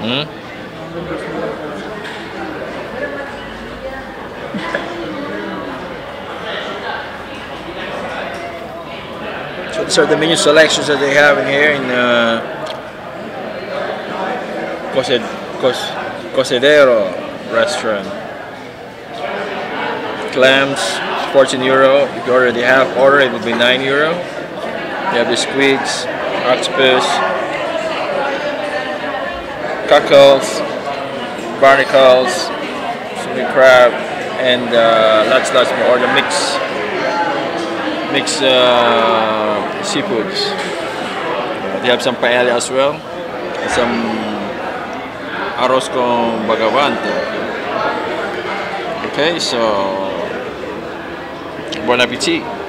Hmm? So these are the menu selections that they have in here in Cosed Cosedero restaurant. Clams, 14 euro. If you already have order, it would be 9 euro. You have the squids, octopus, cockles, barnacles, swimming crab, and lots more. Or the mixed seafoods. They have some paella as well, and some arroz con bagavante. Okay, so bon appetit.